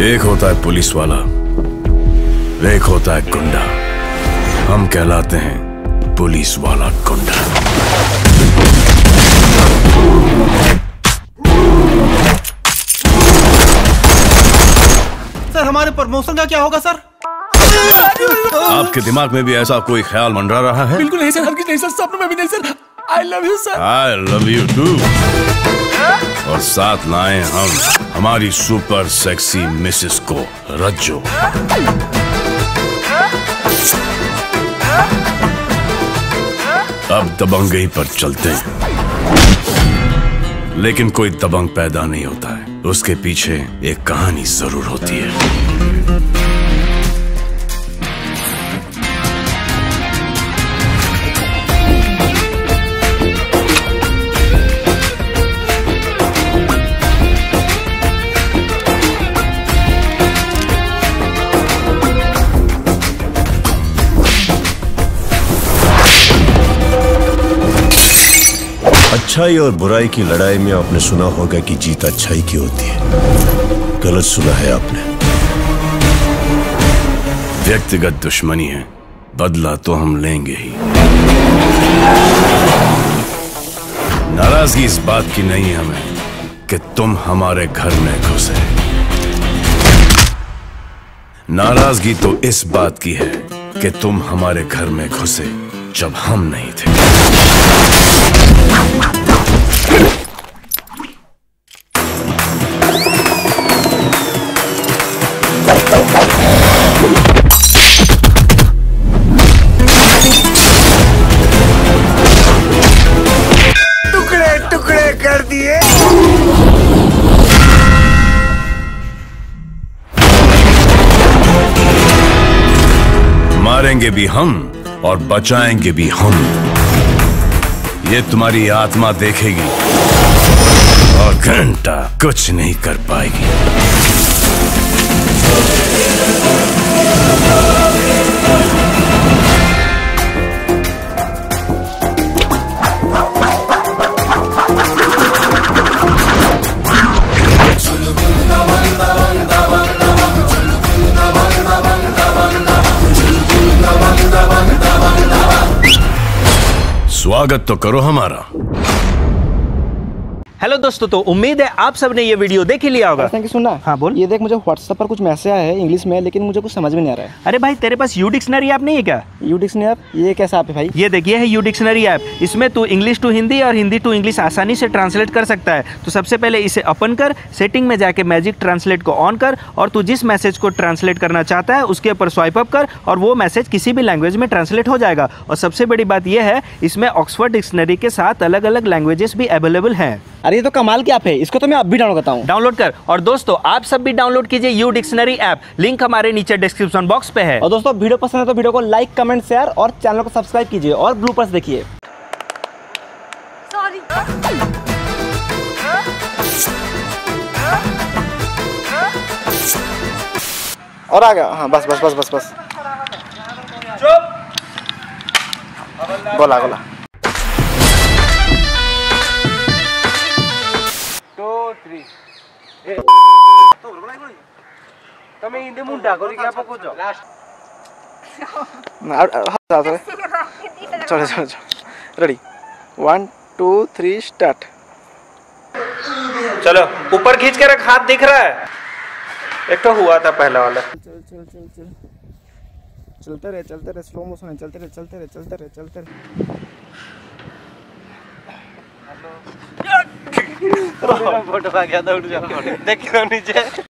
एक होता है पुलिस वाला, एक होता है गुंडा। हम कहलाते हैं पुलिस वाला गुंडा। सर हमारे प्रमोशन का क्या होगा सर? आपके दिमाग में भी ऐसा कोई ख्याल मंडरा रहा है? बिल्कुल नहीं सर, हल्की नहीं सर, सपनों में भी नहीं sir. I love you sir. I love you too। और साथ लाए हम हमारी सुपर सेक्सी मिसेस को, रज्जो। अब दबंगई पर चलते हैं, लेकिन कोई दबंग पैदा नहीं होता है, उसके पीछे एक कहानी जरूर होती है। अच्छाई और बुराई की लड़ाई में आपने सुना होगा कि जीत अच्छाई की होती है। गलत सुना है आपने। व्यक्तिगत दुश्मनी है, बदला तो हम लेंगे ही। नाराजगी इस बात की नहीं हमें कि तुम हमारे घर में घुसे। नाराजगी तो इस बात की है कि तुम हमारे घर में घुसे जब हम नहीं थे। टुकड़े टुकड़े कर दिए। मारेंगे भी हम और बचाएंगे भी हम। ये तुम्हारी आत्मा देखेगी और घंटा कुछ नहीं कर पाएगी। स्वागत तो करो हमारा। हेलो दोस्तों, तो उम्मीद है आप सब ने ये वीडियो देख ही लिया होगा। Thank you. सुनना, हाँ बोल। ये देख, मुझे व्हाट्सएप पर कुछ मैसेज आया है इंग्लिश में, लेकिन मुझे कुछ समझ में नहीं आ रहा है। अरे भाई, तेरे पास यू डिक्शनरी ऐप नहीं है क्या? U dictionary app? ये कैसा ऐप है भाई? ये देखिए है यू डिक्शनरी ऐप। इसमें तू इंग्लिश टू हिंदी और हिंदी टू इंग्लिश आसानी से ट्रांसलेट कर सकता है। तो सबसे पहले इसे ओपन कर, सेटिंग में जाके मैजिक ट्रांसलेट को ऑन कर, और तू जिस मैसेज को ट्रांसलेट करना चाहता है उसके ऊपर स्वाइप अप कर, और वो मैसेज किसी भी लैंग्वेज में ट्रांसलेट हो जाएगा। और सबसे बड़ी बात यह है, इसमें ऑक्सफोर्ड डिक्शनरी के साथ अलग अलग लैंग्वेजेस भी अवेलेबल हैं। अरे ये तो कमाल की ऐप है, इसको तो मैं अब भी डाउनलोड करता हूँ। डाउनलोड कर। और दोस्तों, आप सब भी डाउनलोड कीजिए यू डिक्शनरी ऐप। लिंक हमारे नीचे डिस्क्रिप्शन बॉक्स पे है। और दोस्तों, वीडियो पसंद है तो वीडियो को लाइक, कमेंट, शेयर और चैनल को सब्सक्राइब कीजिए और ब्लूपर्स देखिए। और आ गया। हाँ, बस बस बस बस बस। चुप। बोला बोला। 2 3 તમે હિન્દી મુંડા કરી કે આપો કોજો चलो चलो चलो, रेडी 1 2 3 स्टार्ट। चलो, ऊपर खींच के रख, हाथ दिख रहा है। एक तो हुआ था पहला वाला। चल चल चल चल, चलते रहे, स्लो मोशन है, चलते रहे। फोटो आ गया था, उठ जा, देख नीचे।